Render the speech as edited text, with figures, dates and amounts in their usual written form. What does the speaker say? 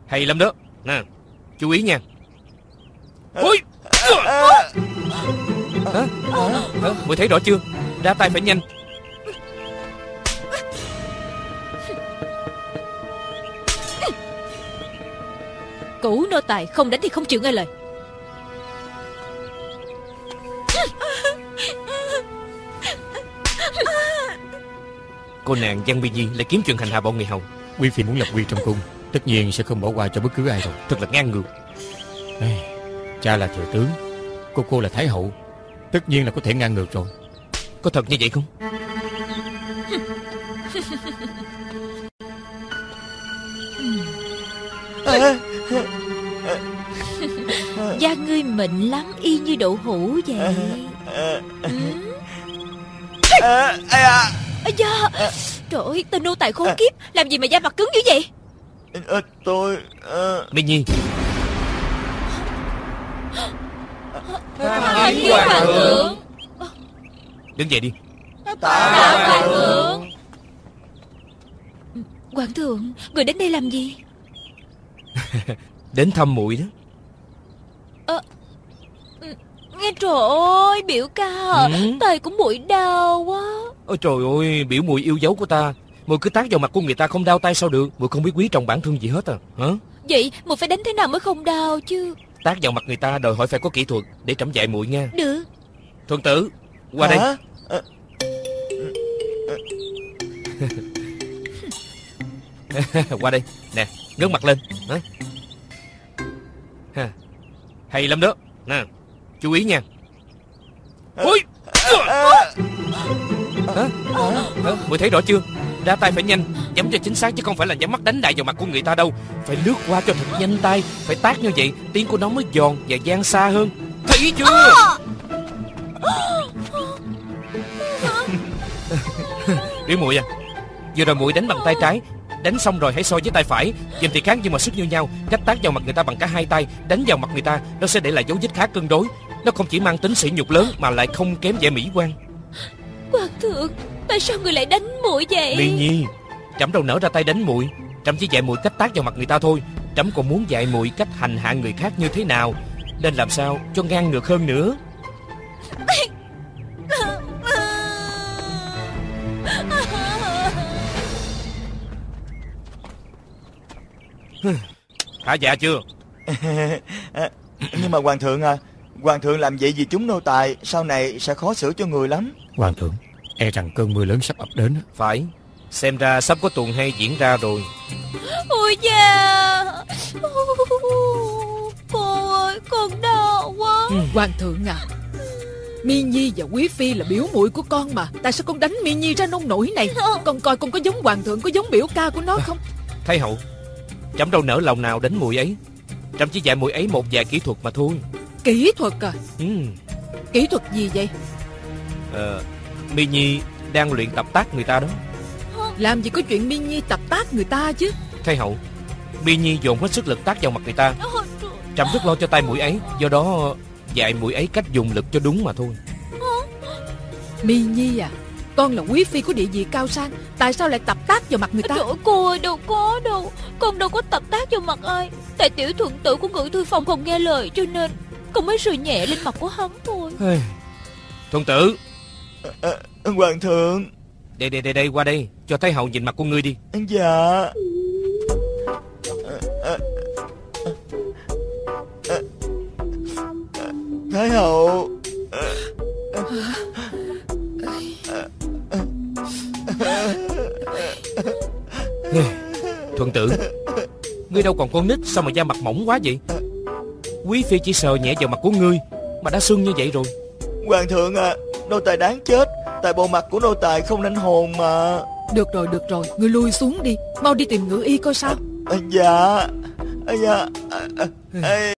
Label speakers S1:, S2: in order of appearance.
S1: Hay lắm đó. Nè, chú ý nha. Ôi! Muội thấy rõ chưa? Ra tay phải nhanh.
S2: Cửu nô tài không đánh thì không chịu nghe lời.
S1: Cô nàng Giang Mi Nhi lại kiếm chuyện hành hạ bọn người hầu.
S3: Quý phi muốn lập uy trong cung, tất nhiên sẽ không bỏ qua cho bất cứ ai rồi.
S1: Thật là ngang ngược.
S3: Cha là thừa tướng, cô là thái hậu, tất nhiên là có thể ngang ngược rồi.
S1: Có thật như vậy không?
S2: Da ngươi mịn lắm, y như đậu hũ vậy. Ây da, trời ơi, tên nô tài khốn kiếp, làm gì mà da mặt cứng dữ vậy?
S1: Mi Nhi.
S2: Tham kiến hoàng thượng.
S1: Đứng dậy đi.
S2: Tạ hoàng thượng. Hoàng thượng, người đến đây làm gì?
S1: Đến thăm muội đó.
S2: Nghe trời ơi, biểu ca à, tay cũng muội đau quá.
S1: Ôi trời ơi, biểu muội yêu dấu của ta. Muội cứ tát vào mặt của người ta không đau tay sao được? Muội không biết quý trọng bản thân gì hết à? Hả?
S2: Vậy muội phải đánh thế nào mới không đau chứ?
S1: Tát vào mặt người ta đòi hỏi phải có kỹ thuật, để trẫm dạy muội nha.
S2: Được.
S1: Thuần tử, qua đây. Qua đây. Nè, ngước mặt lên. Hay lắm đó. Nè, chú ý nha. Ôi! Muội thấy rõ chưa? Ra tay phải nhanh, nhắm cho chính xác chứ không phải là nhắm mắt đánh đại vào mặt của người ta đâu. Phải lướt qua cho thật nhanh tay, phải tát như vậy tiếng của nó mới giòn và vang xa hơn. Thấy chưa? Biểu muội à, vừa rồi muội đánh bằng tay trái, đánh xong rồi hãy so với tay phải, nhìn thì khác nhưng mà sức như nhau. Cách tát vào mặt người ta bằng cả hai tay, đánh vào mặt người ta, nó sẽ để lại dấu vết khá cân đối. Nó không chỉ mang tính sỉ nhục lớn mà lại không kém vẻ mỹ quan.
S2: Hoàng thượng, tại sao người lại đánh muội vậy?
S1: Mi Nhi, trẫm đâu nỡ ra tay đánh muội. Trẫm chỉ dạy muội cách tát vào mặt người ta thôi. Trẫm còn muốn dạy muội cách hành hạ người khác như thế nào, nên làm sao cho ngang ngược hơn nữa. Hả dạ chưa?
S4: Nhưng mà hoàng thượng à, hoàng thượng làm vậy vì chúng nô tài sau này sẽ khó xử cho người lắm.
S3: Hoàng thượng, e rằng cơn mưa lớn sắp ập đến.
S1: Phải, xem ra sắp có tuần hay diễn ra rồi.
S2: Ôi da, cô ơi, con đau quá.
S5: Hoàng thượng à, Mi Nhi và Quý phi là biểu muội của con mà, tại sao con đánh Mi Nhi ra nông nổi này? Con coi con có giống hoàng thượng, có giống biểu ca của nó không?
S1: Thái hậu, trẫm đâu nỡ lòng nào đánh muội ấy. Trẫm chỉ dạy muội ấy một vài kỹ thuật mà thôi.
S5: Kỹ thuật à? Kỹ thuật gì vậy?
S1: Mi Nhi đang luyện tập tát người ta đó.
S5: Làm gì có chuyện Mi Nhi tập tát người ta chứ.
S1: Thái hậu, Mi Nhi dồn hết sức lực tát vào mặt người ta. Trẫm rất lo cho tay muội ấy, do đó dạy muội ấy cách dùng lực cho đúng mà thôi.
S5: Mi Nhi à, con là quý phi của địa vị cao sang, tại sao lại tập tát vào mặt người ta?
S2: Trời ơi, cô ơi, đâu có đâu. Con đâu có tập tát vào mặt ai. Tại tiểu thuận tử của ngự thư phòng không nghe lời, cho nên con mới sờ nhẹ lên mặt của hắn thôi.
S1: Thuận tử.
S4: Hoàng thượng.
S1: Đây, qua đây, cho Thái hậu nhìn mặt của ngươi đi.
S4: Dạ. Thái hậu.
S1: Thuận tử, ngươi đâu còn con nít, sao mà da mặt mỏng quá vậy? Quý phi chỉ sờ nhẹ vào mặt của ngươi mà đã sưng như vậy rồi.
S4: Hoàng thượng à, nô tài đáng chết, tại bộ mặt của nô tài không nên hồn mà.
S5: Được rồi, ngươi lui xuống đi, mau đi tìm ngự y coi sao.
S4: Dạ.